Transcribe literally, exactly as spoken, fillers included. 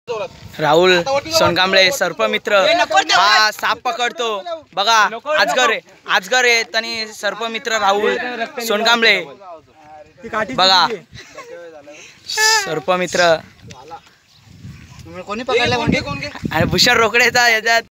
राहुल सोनकांबळे सर्पमित्र हा साप पकडतो बघा. आजगर आहे आजगर आहे आणि सर्पमित्र राहुल सोनकांबळे बघा. सर्पमित्र कोणी पकडला आणि भूषण रोकडेचा याच्यात